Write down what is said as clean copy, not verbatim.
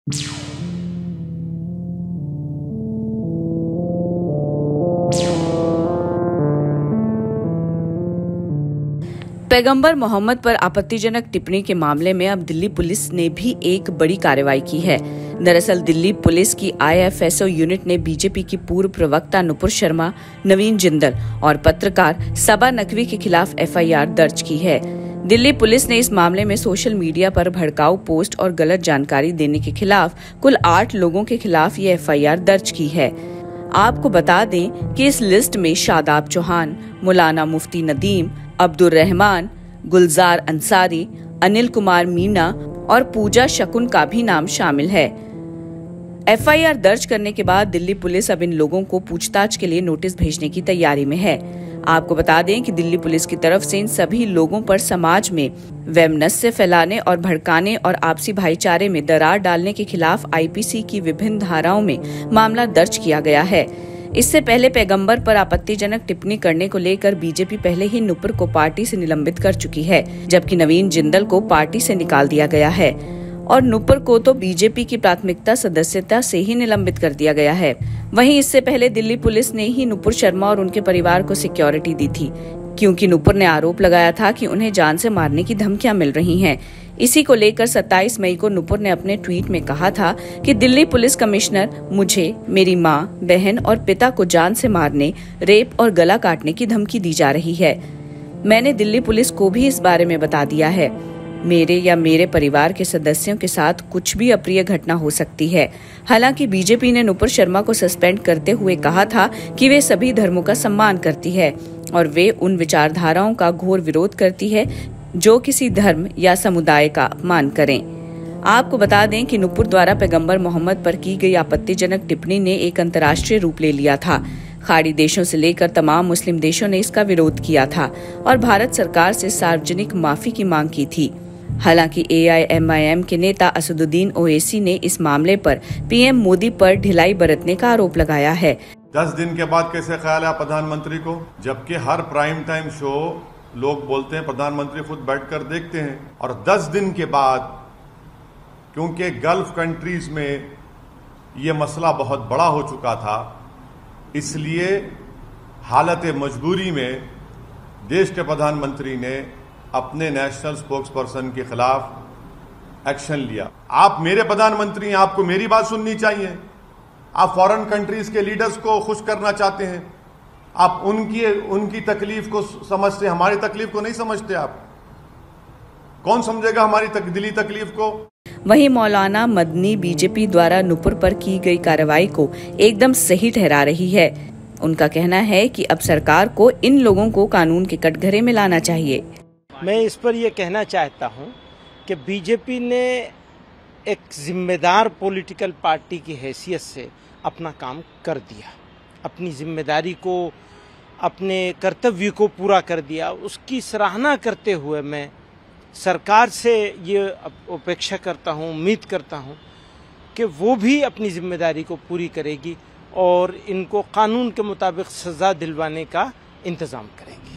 पैगंबर मोहम्मद पर आपत्तिजनक टिप्पणी के मामले में अब दिल्ली पुलिस ने भी एक बड़ी कार्रवाई की है। दरअसल दिल्ली पुलिस की IFSO यूनिट ने बीजेपी की पूर्व प्रवक्ता नुपुर शर्मा, नवीन जिंदल और पत्रकार सबा नकवी के खिलाफ FIR दर्ज की है। दिल्ली पुलिस ने इस मामले में सोशल मीडिया पर भड़काऊ पोस्ट और गलत जानकारी देने के खिलाफ कुल 8 लोगों के खिलाफ ये FIR दर्ज की है। आपको बता दें कि इस लिस्ट में शादाब चौहान, मौलाना मुफ्ती नदीम, अब्दुल रहमान, गुलजार अंसारी, अनिल कुमार मीना और पूजा शकुन का भी नाम शामिल है। FIR दर्ज करने के बाद दिल्ली पुलिस अब इन लोगों को पूछताछ के लिए नोटिस भेजने की तैयारी में है। आपको बता दें कि दिल्ली पुलिस की तरफ से इन सभी लोगों पर समाज में वैमनस्य फैलाने और भड़काने और आपसी भाईचारे में दरार डालने के खिलाफ IPC की विभिन्न धाराओं में मामला दर्ज किया गया है। इससे पहले पैगंबर पर आपत्तिजनक टिप्पणी करने को लेकर बीजेपी पहले ही नुपुर को पार्टी से निलंबित कर चुकी है, जबकि नवीन जिंदल को पार्टी से निकाल दिया गया है और नुपुर को तो बीजेपी की प्राथमिकता सदस्यता से ही निलंबित कर दिया गया है। वहीं इससे पहले दिल्ली पुलिस ने ही नुपुर शर्मा और उनके परिवार को सिक्योरिटी दी थी, क्योंकि नुपुर ने आरोप लगाया था कि उन्हें जान से मारने की धमकियां मिल रही हैं। इसी को लेकर 27 मई को नुपुर ने अपने ट्वीट में कहा था कि दिल्ली पुलिस कमिश्नर मुझे, मेरी मां, बहन और पिता को जान से मारने, रेप और गला काटने की धमकी दी जा रही है। मैंने दिल्ली पुलिस को भी इस बारे में बता दिया है। मेरे या मेरे परिवार के सदस्यों के साथ कुछ भी अप्रिय घटना हो सकती है। हालांकि बीजेपी ने नुपुर शर्मा को सस्पेंड करते हुए कहा था कि वे सभी धर्मों का सम्मान करती है और वे उन विचारधाराओं का घोर विरोध करती है जो किसी धर्म या समुदाय का अपमान करें। आपको बता दें कि नुपुर द्वारा पैगंबर मोहम्मद पर की गई आपत्तिजनक टिप्पणी ने एक अंतर्राष्ट्रीय रूप ले लिया था। खाड़ी देशों से लेकर तमाम मुस्लिम देशों ने इसका विरोध किया था और भारत सरकार से सार्वजनिक माफी की मांग की थी। हालांकि AIMIM के नेता असदुद्दीन ओवैसी ने इस मामले पर PM मोदी पर ढिलाई बरतने का आरोप लगाया है। 10 दिन के बाद कैसे ख्याल है प्रधानमंत्री को, जबकि हर प्राइम टाइम शो लोग बोलते हैं प्रधानमंत्री खुद बैठकर देखते हैं, और 10 दिन के बाद, क्योंकि गल्फ कंट्रीज में ये मसला बहुत बड़ा हो चुका था, इसलिए हालत मजबूरी में देश के प्रधानमंत्री ने अपने नेशनल स्पोक्सपर्सन के खिलाफ एक्शन लिया। आप मेरे प्रधानमंत्री हैं, आपको मेरी बात सुननी चाहिए। आप फॉरेन कंट्रीज के लीडर्स को खुश करना चाहते हैं, आप उनकी तकलीफ को समझते, हमारी तकलीफ को नहीं समझते। आप कौन समझेगा हमारी दिली तकलीफ को। वहीं मौलाना मदनी बीजेपी द्वारा नुपुर पर की गई कार्रवाई को एकदम सही ठहरा रही है। उनका कहना है कि अब सरकार को इन लोगों को कानून के कटघरे में लाना चाहिए। मैं इस पर यह कहना चाहता हूं कि बीजेपी ने एक जिम्मेदार पॉलिटिकल पार्टी की हैसियत से अपना काम कर दिया, अपनी जिम्मेदारी को, अपने कर्तव्य को पूरा कर दिया। उसकी सराहना करते हुए मैं सरकार से ये अपेक्षा करता हूँ, उम्मीद करता हूँ कि वो भी अपनी जिम्मेदारी को पूरी करेगी और इनको कानून के मुताबिक सज़ा दिलवाने का इंतज़ाम करेगी।